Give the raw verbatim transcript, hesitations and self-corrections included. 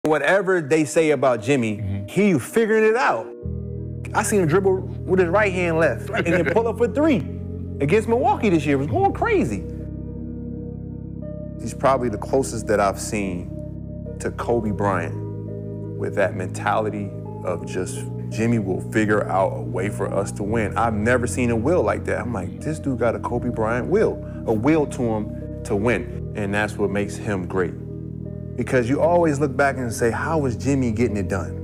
Whatever they say about Jimmy, mm-hmm. he figuring it out. I seen him dribble with his right hand left and then pull up for three against Milwaukee this year. It was going crazy. He's probably the closest that I've seen to Kobe Bryant with that mentality of just Jimmy will figure out a way for us to win. I've never seen a will like that. I'm like, this dude got a Kobe Bryant will, a will to him to win. And that's what makes him great. Because you always look back and say, how was Jimmy getting it done?